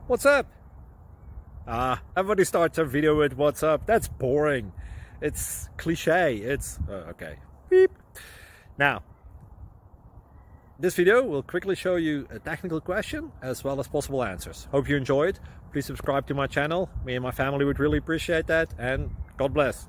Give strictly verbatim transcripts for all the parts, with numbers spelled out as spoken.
What's up? Ah, everybody starts a video with what's up. That's boring. It's cliche. It's uh, okay. Beep. Now, this video will quickly show you a technical question as well as possible answers. Hope you enjoyed. Please subscribe to my channel. Me and my family would really appreciate that, and God bless.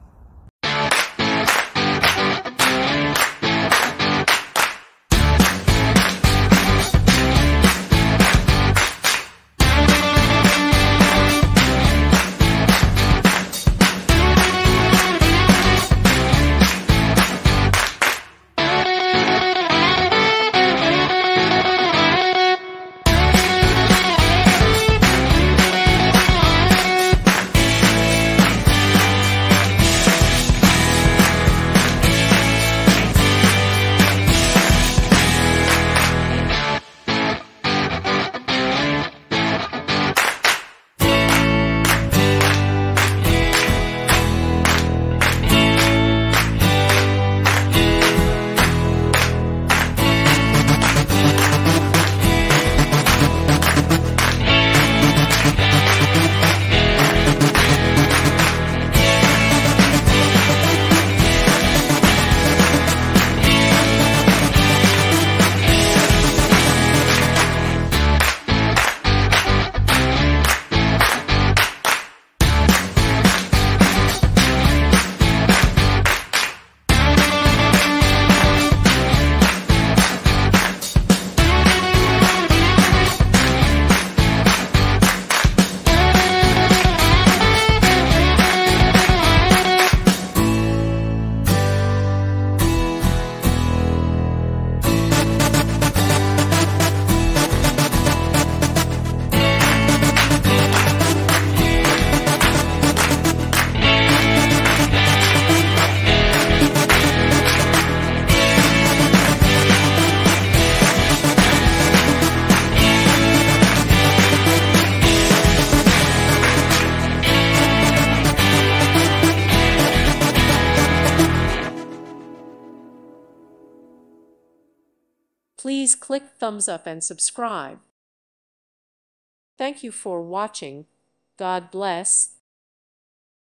Please click thumbs up and subscribe. Thank you for watching. God bless.